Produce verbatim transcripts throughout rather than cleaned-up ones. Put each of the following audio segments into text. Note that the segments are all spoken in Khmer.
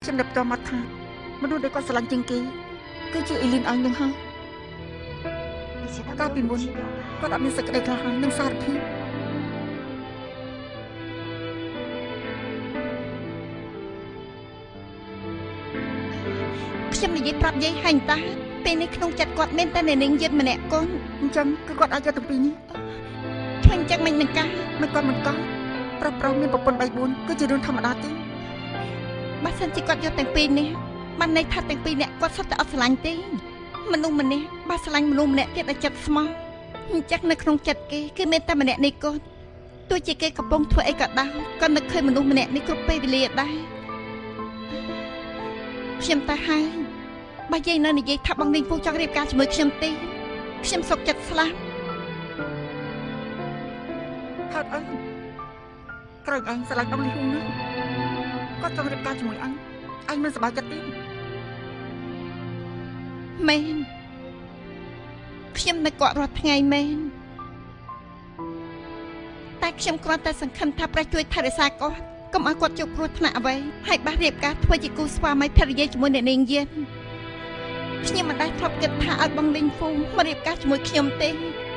ខ្ញុំដឹកតមកថាមនុស្សដែលគាត់ស្រឡាញ់ជាងគេគឺជាអេលីនអញនឹងហើយកាលពីមុនគាត់អត់មានសេចក្តីក្លាហាននឹងសារភាពខ្ញុំនិយាយប្រាប់យាយហាញ់តាពេលនេះក្នុងចិត្តគាត់មានតែអ្នកនាងយិតម្នាក់កូនអញ្ចឹងគឺគាត់អាចយកទាំងពីរនេះធ្វើអញ្ចឹងមិននឹងកាមិនគាត់មិនកោប្រុសប្រុសមានប្រពន្ធបីបួនគឺជារឿងធម្មតាទេបើសិនជាគាត់យកទាំងពីរនេះបានន័យថាទាំងពីរនាក់គាត់សុទ្ធតែអត់ស្រឡាញ់ទេមនុស្សម្នាក់បើស្រឡាញ់មនុស្សម្នាក់ទៀតឲ្យចិត្តស្មោះអញ្ចឹងនៅក្នុងចិត្តគេគឺមានតែម្នាក់នេះគាត់ទោះជាគេកំពុងធ្វើអីក៏ដោយក៏នឹកឃើញមនុស្សម្នាក់នេះគ្រប់ពេលវេលាដែរខ្ញុំតែហើយបើយាយនៅនិយាយថាបងនាងពូចង់រៀបការជាមួយខ្ញុំទេខ្ញុំសុខចិត្តស្លាប់ហេតុអីក្រែងអញស្រឡាញ់បងលីហ៊ូណាស់គាត់ចង់រៀបការជាមួយអញអញមិនសប្បាយចិត្តទេមែនខ្ញុំនឹកគាត់រាល់ថ្ងៃមែនតែខ្ញុំគ្រាន់តែសង្ឃឹមថាព្រះជួយថែរក្សាគាត់កុំឲ្យគាត់ជួបគ្រោះថ្នាក់អ្វីហើយបាសរៀបការធ្វើជាគូស្វាមីភរិយាជាមួយអ្នកនាងយានខ្ញុំមិនដែលធ្លាប់គិតថាឲ្យបងលីងហ្វូមករៀបការជាមួយខ្ញុំទេ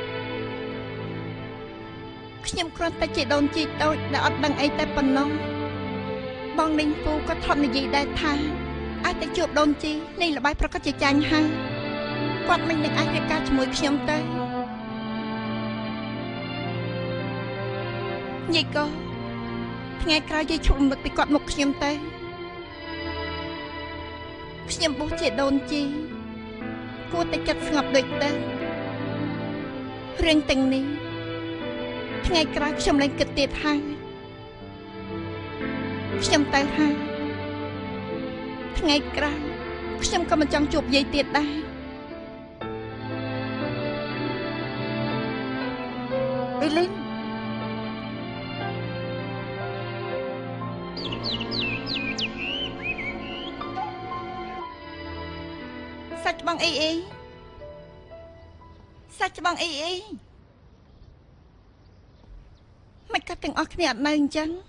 ខ្ញុំគ្រាន់តែជាដូនជីតូចដែលអត់ដឹងអីតែប៉ុណ្ណោះបងលីងហ្វូក៏ធ្លាប់និយាយដែរថាអាចទៅជួបដូនជីលេងល្បែងប្រកាសជាចាញ់ហើយគាត់មិននឹងអាចរៀបការជាមួយខ្ញុំទេយាយក៏ថ្ងៃក្រោយយាយឈប់រំលឹកពីគាត់មកខ្ញុំទៅខ្ញុំបោះជាដូនជីគួរតែចិត្តស្ងប់ដូចទៅរឿងទាំងនេះថ្ងៃក្រោយខ្ញុំឡើងគិតទៀតហើយខ្ញុំទៅហើយថ្ងៃក្រោយខ្ញុំក៏មិនចង់ជួបយាយទៀតដែរអេលីនសាច់បងអីអីសាច់បងអីអីមិនក៏ទាំងអស់គ្នាអត់នៅអញ្ចឹង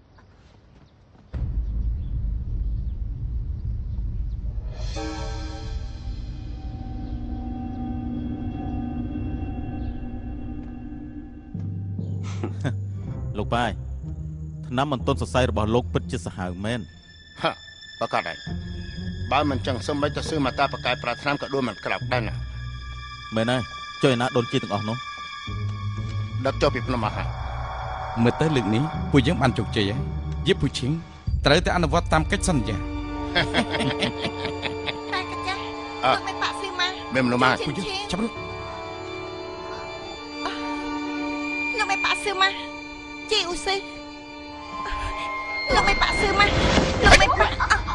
លោកបាយថ្នាំមិនទាន់សរសៃរបស់លោកពិតជាសាហាវមែនហាប្រកាសដែរបើមិនចឹងសូម្បីតែសឺមកតាប្រកែប្រាថ្នាំក៏ដួលមិនក្រាបដែរណាមែនហើយចុះឯណាដូនជីទាំងអស់នោះដឹកចុះពីភ្នំអស់ហើយមើលទៅលើកនេះពួកយើងបានជោគជ័យហើយយេពូឈីងត្រូវតែអនុវត្តតាមកិច្ចសន្យាតែកាចាលោកមិនបាក់ស៊ីម៉ាមិនមនុស្សម៉ាពួកយើងចាប់លោកលោកមិនបាក់ស៊ីម៉ាជីអ៊ូសេលោកមិនបាក់ស៊ីម៉ាលោកមិនបាក់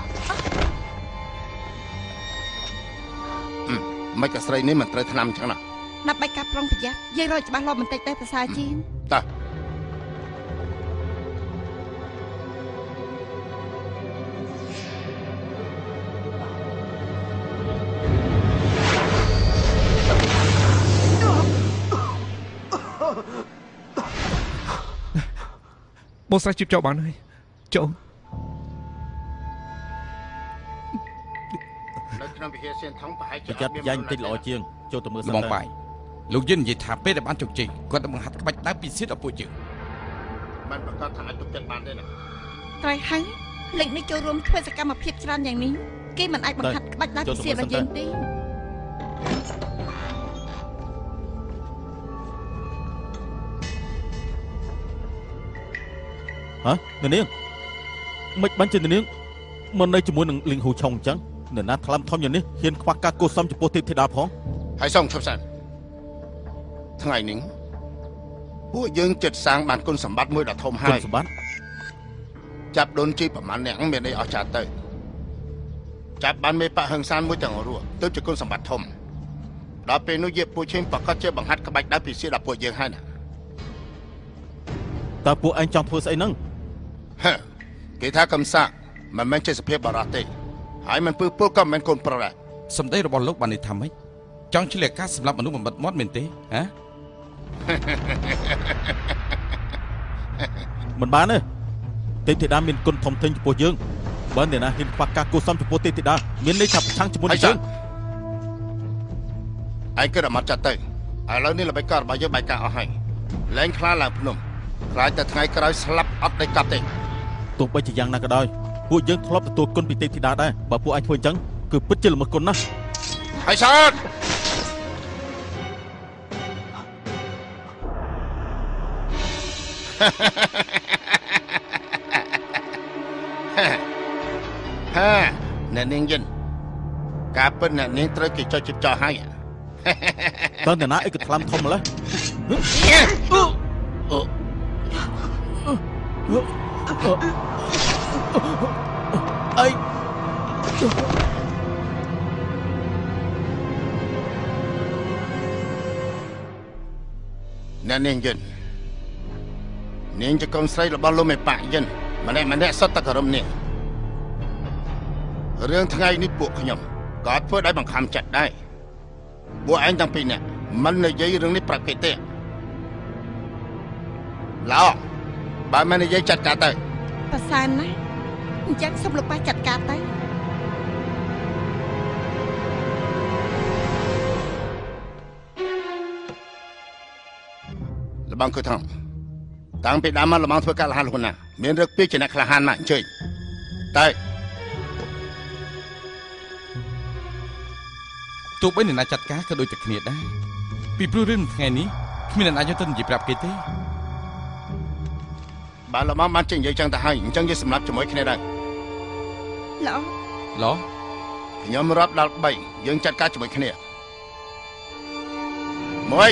មិនក៏ស្រីនេះមិនត្រូវថ្នាំអញ្ចឹងណាដើម្បីការប្រុងប្រយ័ត្នយាយរយច្បាស់លាស់បន្តិចតែប្រសើរជាងតើបងស្រីជិបចូលបានហើយចូលនៅក្នុងវិហារសៀនថងប្រហែលជាចាត់យ៉ាញ់តិចល្អជាងចូលទៅមើលសិនបងបាយលោកយិននិយាយថាពេលដែលបានជោគជ័យគាត់នឹងបង្ហាត់ក្បាច់ដើមពីសៀតដល់ពួកយើងបានប្រកាសថាអាចទុកចិត្តបានទេណាត្រូវហើយលេខនេះចូលរួមធ្វើសកម្មភាពច្រើនយ៉ាងនេះគេមិនអាចបង្ហាត់ក្បាច់ដើមពីសៀតរបស់យើងទេហ៎នាងមិនបាញ់ជានាងមិននៅជាមួយនឹងលីងហ៊ូឆុងអញ្ចឹងនៅណាថ្លឹមធំយ៉ាងនេះហ៊ានខ្វះការគួសមចំពោះទេពធីតាផងហើយសងឈប់សិនថ្ងៃនេះពួកយើងចិត្តសាងបានគុណសម្បត្តិមួយដ៏ធំហើយគុណសម្បត្តិចាប់ដូនជីប្រមាណអ្នកមានអីអស្ចារ្យទៅចាប់បានមេបៈហឹងសានមួយទាំងរស់ទៅជាគុណសម្បត្តិធំដល់ពេលនោះយាពួកឈិមប្រកាសជាបង្ហាត់ក្បាច់ដើមពីសៀតដល់ពួកយើងហើយណាតើពួកឯងចង់ធ្វើស្អីហ្នឹងហឺគេថាកំសាកមិនមែនជាសភាពបរោះទេហើយមិនពើពលក៏មិនមែនកូនប្រុសដែរសម្ដីរបស់លោកបានន័យថាម៉េចចង់ឆ្លៀកការសម្រាប់មនុស្សបំបិតមាត់មែនទេហ៎មិនបានទេទេពធីតាមានគុណធំធេងចំពោះយើងបើអ្នកណាហ៊ានខ្វះការគួរសមចំពោះទេពធីតាមានន័យថាប្រឆាំងជាមួយនឹងយើងឯងគិតអាម៉ាត់ចាត់ទៅឥឡូវនេះល្បិចកលរបស់យើងបែកការអស់ហើយលែងខ្លាឡើងភ្នំខ្លាចតែថ្ងៃក្រោយស្លាប់អត់ដេញកាប់ទេទោះបីជាយ៉ាងណាក៏ដោយពួកយើងធ្លាប់ទទួលគុណពីទេពធីតាដែរបើពួកឯងធ្វើអញ្ចឹងគឺពិតជាល្មើសគុណណាស់ហើយសើតហាអ្នកនាងយិនការពិតអ្នកនាងត្រូវគេចុចជីបចោលហើយតើអ្នកណាអីក៏ថ្លាំធំម្ល៉េះអីអ្នកនាងយិននាងជាកូនស្រីរបស់លោកមេប៉ាយិនម្នាក់ម្នាក់សុទ្ធតែគោរពនាងរឿងថ្ងៃនេះពួកខ្ញុំក៏ធ្វើដោយបង្ខំចិត្តដែរពួកឯងទាំងពីរនាក់មិននិយាយរឿងនេះប្រាប់គេទេឡោបើមិននិយាយចាត់ការទៅប្រសើរណាស់អញ្ចឹងសូមលោកប៉ាចាត់ការទៅលបងគឺថងតាំងពីដើមមកលបងធ្វើការលះលះណាមានរឹកពីជាអ្នកក្លាហានមកអញ្ជើញតែទោះបីអ្នកណាចាត់ការក៏ដូចតែគ្នាដែរពីព្រោះរឿងថ្ងៃនេះគ្មានអ្នកណាយកទៅនិយាយប្រាប់គេទេបើលបងបានចេញនិយាយចឹងទៅហើយអញ្ចឹងយើងសម្រាប់ជាមួយគ្នាដែរល្អល្អខ្ញុំរាប់ដល់បីយើងចាត់ការជាមួយគ្នាមួយ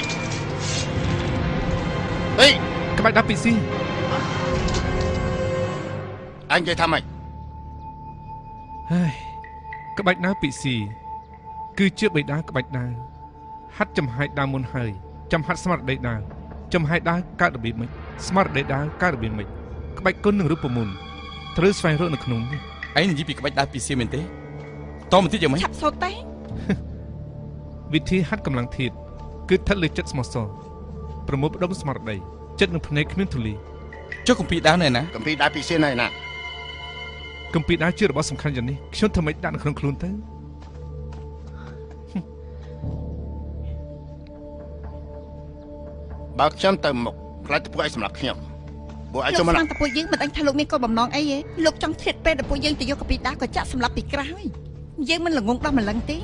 ហេក្បាច់ដាពីស៊ីអញនិយាយថាម៉េចហើយក្បាច់ដាពីស៊ីគឺជាបិតាក្បាច់ដាវហាត់ចំហាយដាវមុនហើយចាំហាត់ស្មារតីដាវចំហាយដាវកើតរបៀបម៉េចស្មារតីដាវកើតរបៀបម៉េចក្បាច់គុណនឹងរូបមន្តត្រូវស្វែងរកនៅក្នុងនេះឯងនិយាយពីក្បាច់ដាវពីស៊ីមែនទេតមកទៀតយ៉ាងម៉េចឆាប់សូត្រទេវិធីហាត់កម្លាំងធាតុគឺស្ថិតលើចិត្តស្មោះសរប្រមូលផ្ដុំស្មារតីចិត្តនឹងភ្នែកគ្មានធូលីចុះគម្ពីរដាវណែណាគម្ពីរដាវពីស៊ីណែណាគម្ពីរដាវជារបស់សំខាន់យ៉ាងនេះខ្ញុំធ្វើម៉េចដាក់នៅក្នុងខ្លួនទៅបើខ្ញុំទៅមុខខ្លាចទៅពួកឯងសម្រាប់ខ្ញុំពួកឯងចូលមកលោកតាពួកយើងមិនដឹងថាលោកមានគោលបំណងអីទេលោកចង់ឆ្លៀតពេលដល់ពួកយើងទៅយកកាពីដាក៏ចាក់សម្រាប់ពីក្រោយយើងមិនល្ងងដោះម្លឹងទេ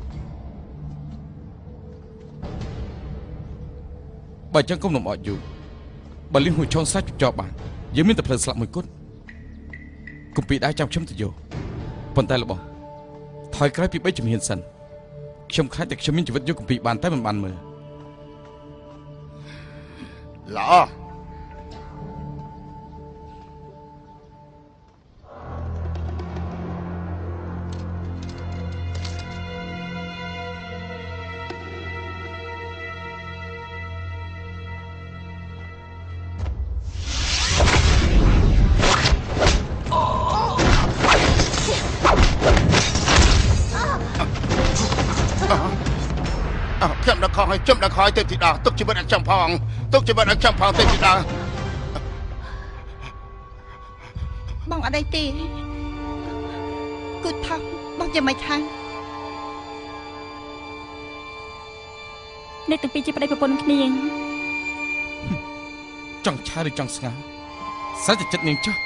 បើអញ្ចឹងកុំលំអត់យូរបើលៀងហួចឆោងសាច់ជាប់បានយើងមានតែផ្លូវស្លាប់មួយគត់គម្ពីរដាវចាំខ្ញុំទៅយកប៉ុន្តែរបស់ថយក្រោយពីបីជំហានសិនខ្ញុំខ្លាចតែខ្ញុំមានជីវិតយកគម្ពីរបានតែមិនបានមើលល្អខ្ញុំដល់ខំឲ្យខ្ញុំដល់ខំឲ្យទេពធីតាទុកជីវិតឲ្យខ្ញុំផងទុកជីវិតឲ្យខ្ញុំផងទេពធីតាបងអត់អីទេគូថោបងយ៉ាងម៉េចហើយអ្នកទាំងពីរជាប្តីប្រពន្ធគ្នាចង់ឆាឬចង់ស្ងោសាច់ចិត្តនាងចុះ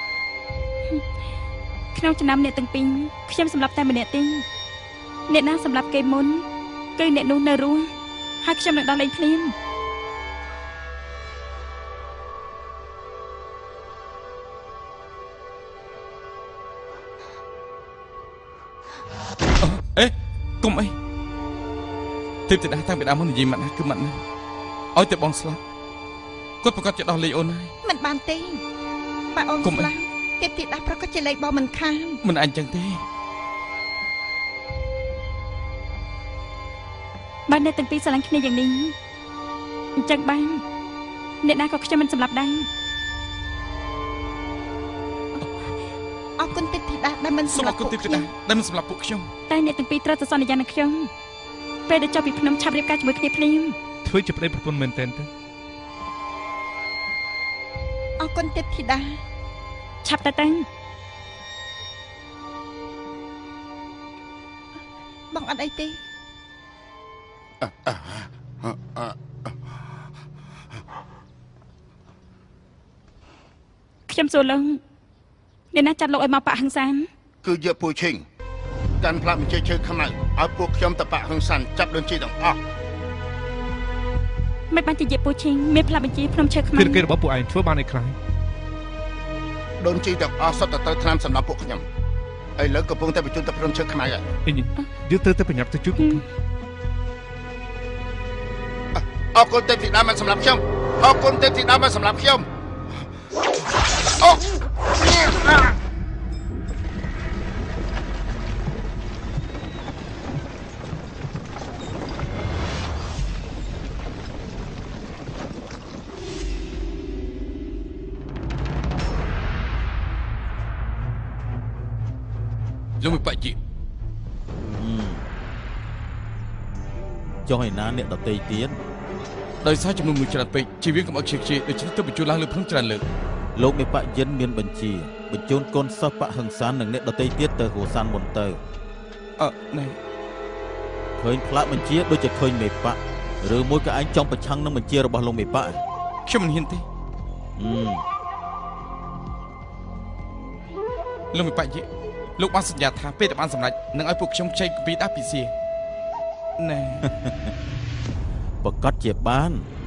ក្នុងឆ្នាំអ្នកទាំងពីរខ្ញុំសម្រាប់តែម្នាក់ទេអ្នកណាសម្រាប់គេមុនគឺអ្នកនោះនៅរស់ហើយខ្ញុំនឹងដោះលែងភ្លាមអេកុំអីទេពធីតាតាំងពីដើមមកនិយាយម៉ាត់ណាគឺម៉ាត់ណាឲ្យតែបងស្លាប់គាត់ប្រកាសជាដោះលែងអូនហើយមិនបានទេបើអូនស្លាប់ទេពធីតាប្រកាសជាលែងបងមិនខានមិនអញ្ចឹងទេបើអ្នកទាំងពីរស្រឡាញ់គ្នាយ៉ាងនេះអញ្ចឹងបានអ្នកណាក៏ខ្ញុំមិនសម្លាប់ដែរអរគុណទេពធីតាដែលមិនសម្លាប់ពួកខ្ញុំដែលមិនសម្លាប់ពួកខ្ញុំតែអ្នកទាំងពីរត្រូវតែសន្យានឹងខ្ញុំពេលដែលចប់ពីភ្នំឆាប់រៀបការជាមួយគ្នាភ្លាមធ្វើជាប្តីប្រពន្ធមែនតើអរគុណទេពធីតាឆាប់ទៅទៅបងអត់អីទេខ្ញុំសួរលោកអ្នកណាចាត់លោកឲ្យមកប៉ាក់ហឹងសានគឺយកពូឈិងកាន់ផ្លាកបញ្ជាជើខ្មៅឲ្យពួកខ្ញុំទៅប៉ាក់ហឹងសានចាប់ដូនជីទាំងអស់មិនបានជាយេពូឈីងមានផ្លាប់បញ្ជាភ្នំឈើខ្មៅគឺគេរបស់ពួកឯងធ្វើបានអីខ្លះដូនជីទាំងអស់សុទ្ធតែទៅថ្នាំសម្រាប់ពួកខ្ញុំឥឡូវកំពុងតែបញ្ជូនទៅភ្នំឈើខ្មៅហើយអីនេះយើងត្រូវទៅប្រញាប់ទៅជួយអរគុណទេពធីតាមកសម្រាប់ខ្ញុំអរគុណទេពធីតាមកសម្រាប់ខ្ញុំអូលោកមិនបាច់ជីចុះឯណាអ្នកដតីទៀតដោយសារចំនួនមួយច្រើនពេកជីវៀងកុំឲ្យខ្ជិះខ្ជាយដូច្នេះទៅបញ្ជូនឡើងលើភ្នំច្រើនលើកលោកមេបៈយិនមានបញ្ជាបញ្ជូនកូនសិស្សបៈហឹងសាននិងអ្នកដតីទៀតទៅហូសានមុនទៅអឺណែឃើញផ្លាកបញ្ជាដូចជាឃើញមេបៈឬមួយក៏ឯងចង់ប្រឆាំងនឹងបញ្ជារបស់លោកមេបៈខ្ញុំមិនហ៊ានទេ លោកមិនបាច់ជីលោកបានសន្យាថាពេលតែបានសម្រេចនឹងឲ្យពួកខ្ញុំខ្ចីពីដាពីស៊ីណែប្រកាសជាបាន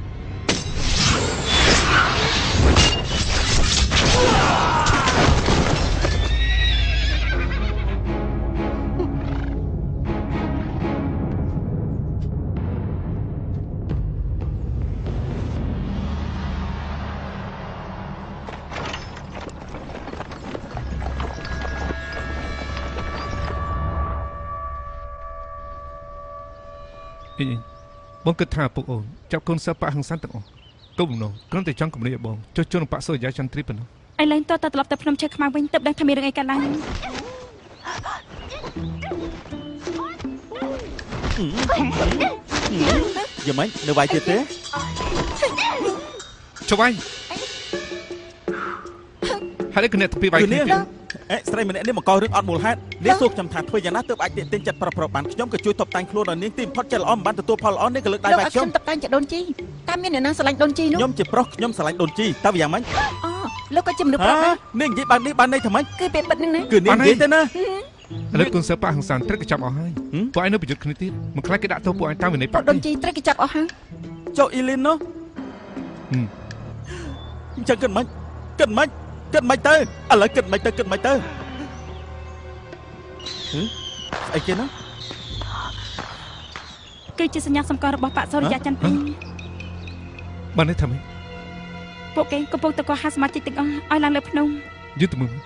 អីបងគិតថាពុកអូនចាប់កូនសិស្សប៉ាក់ហឹងសានទាំងអស់គោលបំណងគ្រាន់តែចង់គំរាមបងចុះជន់ប៉ាក់សូរយ៉ាចន្ទ្រីប៉ុណ្ណោះឥឡូវតើត្រឡប់ទៅភ្នំឈើខ្មៅវិញទៅដឹងថាមានរឿងអីកើតឡើងយ៉ាងម៉េចនៅវាយទៀតទេចុះវាយហើយគណៈទៅពីវាយគ្នាទៀតអេស្រីម្នាក់នេះមកករឿងអត់មូលហេតុនេះសួរខ្ញុំថាធ្វើយ៉ាងណាទើបអាចទាក់ទាញចិត្តប្រុសប្រុសបានខ្ញុំក៏ជួយតបតែងខ្លួនឲ្យនាងទីបំផុតចិត្តល្អមិនបានទទួលផលល្អនេះក៏លើកដៃបែកខ្ញុំលោកអត់ខ្ញុំតបតែងចដូនជីតាមមានអ្នកណាស្រឡាញ់ដូនជីនោះខ្ញុំជាប្រុសខ្ញុំស្រឡាញ់ដូនជីតើយ៉ាងម៉េចអូលោកក៏ជាមនុស្សប្រុសដែរនាងនិយាយបាននេះបានន័យថាម៉េចគឺពេលពិតនឹងណាគឺនាងនិយាយទៅណាឥឡូវកូនសិស្សប៉ាក់ហឹងសានត្រូវគេចាប់អស់ហើយពួកឯងនៅប្រយុទ្ធគ្នាទៀតមិនខ្លាចគេដាក់ទោសពួកឯងតាមវិន័យប៉ាក់ដូនជីត្រូវគេចាប់អស់ហើយចុះអ៊ីលីននោះអញ្ចឹងគិតមិនគិតមិនគិតមិនទៅឥឡូវគិតមិនទៅគិតមិនទៅអីគេណាគឺជាសញ្ញាសម្គាល់របស់ប៉ាក់សូរយ៉ាចន្ទ្រីបាននេះថាម៉េចពួកគេកំពុងតកោះហាសមាជិកទាំងអស់ឲ្យឡើងលើភ្នំយឺតទៅមើល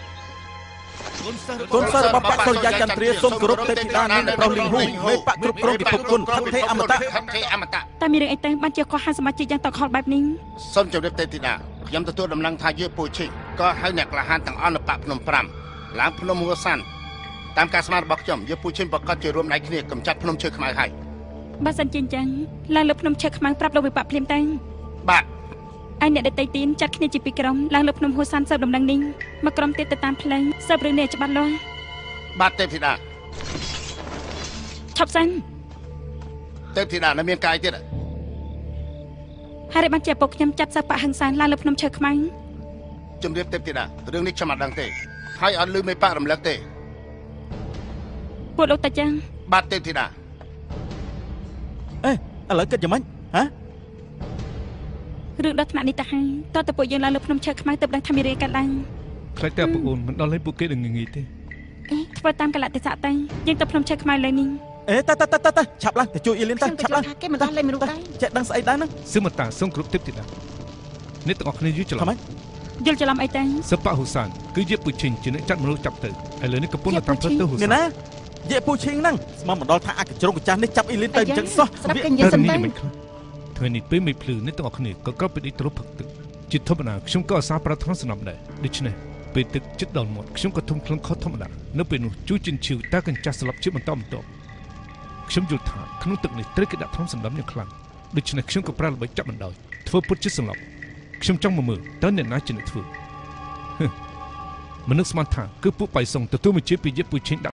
កូនសិស្សរបស់ប៉ាក់សូរយ៉ាចន្ទ្រាសូមគោរពទេពធីតានាងប្រុសលីងហ៊ូមេប៉ាក់គ្រប់គ្រងពិភពគុណថេអមតៈថេអមតៈតែមានរឿងអីទៅបានជាកោះហាសមាជិកយ៉ាងតកលបែបនេះសូមជម្រាបទេពធីតាខ្ញុំទទួលដំណឹងថាយាយពូឈិងក៏ហៅអ្នកក្លាហានទាំងអស់នៅប៉ាក់ភ្នំប្រាំឡើងភ្នំហួសានតាមការស្មានរបស់ខ្ញុំយាយពូឈិងប្រកាសជារួមដៃគ្នាកម្ចាត់ភ្នំឈើខ្មៅហើយបើសិនជាអញ្ចឹងឡើងលើភ្នំឈើខ្មៅប្រាប់លោកវិបាក់ភ្លាមទៅបាទឯអ្នកដតីទីនចាត់គ្នាជាពីរក្រុមឡើងលើភ្នំហួសានសើបដំណឹងនេះមកក្រុមទៀតទៅតាមផ្លូវសើបរឿងនេះច្បាស់លាស់បាទទេពធីតាឈប់សិនទេពធីតានៅមានកាយទៀតហើយបានជាពុកខ្ញុំចាត់សើបប៉ាក់ហឹងសានឡើងលើភ្នំឈើខ្មៅជម្រាបទេពធីតារឿងនេះខ្ញុំអត់ដឹងទេហើយអត់ឮមេប៉ាក់រំលឹកទេពួកលោកតាចឹងបាទទេពធីតាអេឥឡូវគិតយ៉ាងម៉េចហ៎រឿងដល់ថ្នាក់នេះទៅហើយតើតើពួកយើងឡើងលើភ្នំឈើខ្មៅទៅដឹងថាមានរឿងកើតឡើងខ្លាចតែពុកអូនមិនដល់ឲ្យពួកគេនឹងងាយទេធ្វើតាមកលៈទេសៈទៅយើងទៅភ្នំឈើខ្មៅលើនេះអេតើតើតើតើឆាប់ឡើងទៅជួយអ៊ីលីនទៅឆាប់ឡើងគេមិនដល់លេងមនុស្សដែរចេះដឹងស្អីដែរហ្នឹងសឹមតាសូមគ្រប់ទេពធីតានេះទាំងអស់គ្នាយល់ច្រឡំយល់ច្រឡំអីទៅសិស្សប៉ាក់ហូសានគឺយាយពូឈិងជាអ្នកចាត់មនុស្សចាប់ទៅឥឡូវនេះកំពុងនៅតាមផ្លូវទៅហូសាននេះណាយាយពូឈិងហ្នឹងស្មានមកដល់ថាអាកញ្ជ្រុងកញ្ចាស់នេះចាប់អ៊ីលីនទៅអញ្ចឹងសោះស្រាប់គេនិយាយសិនទៅថ្ងៃនេះពេលមេភ្លឺនេះទាំងអស់គ្នាក៏ក្រោបពីត្រប់ផឹកទឹកជាធម្មតាខ្ញុំក៏អាសាប្រាថ្នាសំណប់ដែរដូច្នេះពេលទឹកចិត្តដល់មាត់ខ្ញុំក៏ធំក្លងខុសធម្មតានៅពេលនោះជួយជិនឈឺតើកញ្ចាស់ស្លាប់ជាបន្តបន្ទាប់ខ្ញុំយល់ថាក្នុងទឹកនេះត្រូវគេដាក់ថ្នាំសម្ដំយ៉ាងខ្លាំងដូច្នេះខ្ញុំក៏ប្រើល្បិចចាប់បណ្ដោយធ្វើពុតជាសន្លប់ខ្ញុំចង់មកមើលតើអ្នកណាជាអ្នកធ្វើមនុស្សស្មានថាគឺពួកបៃសុងទទួលបញ្ជាពីយាយពូឈិង